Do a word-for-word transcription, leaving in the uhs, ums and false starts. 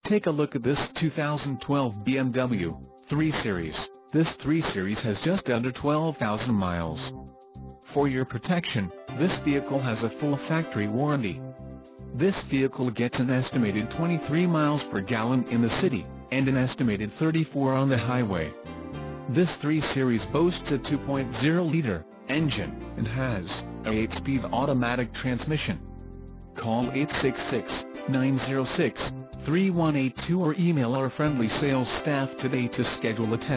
Take a look at this two thousand twelve B M W three Series. This three Series has just under twelve thousand miles. For your protection, this vehicle has a full factory warranty. This vehicle gets an estimated twenty-three miles per gallon in the city, and an estimated thirty-four on the highway. This three Series boasts a two point oh liter engine, and has a eight-speed automatic transmission. Call eight six six, nine zero six, three one eight two or email our friendly sales staff today to schedule a test.